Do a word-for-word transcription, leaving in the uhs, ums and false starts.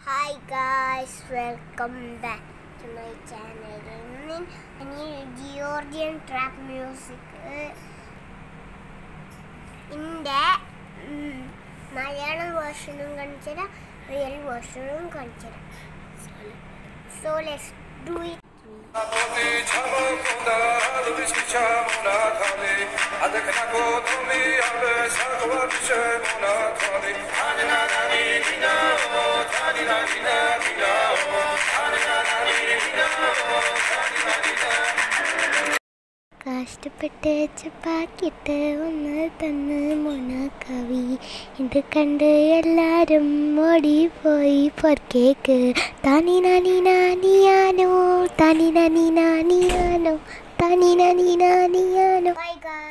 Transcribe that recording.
Hi guys, welcome back to my channel. In any Georgian trap music in the um, Malayalam version consider real version consider. So let's do it. കഷ്ടപ്പെട്ട് ചപ്പാക്കിട്ട് ഒന്ന് തന്ന് മോണക്കവി ഇത് കണ്ട് എല്ലാരും ഓടിപ്പോയി പൊർക്കേക്ക് താനി നാനി നാനിയാനോ താനി നാനി നാനിയാനോ താനി Nani നാനിയാനോ. Bye guys.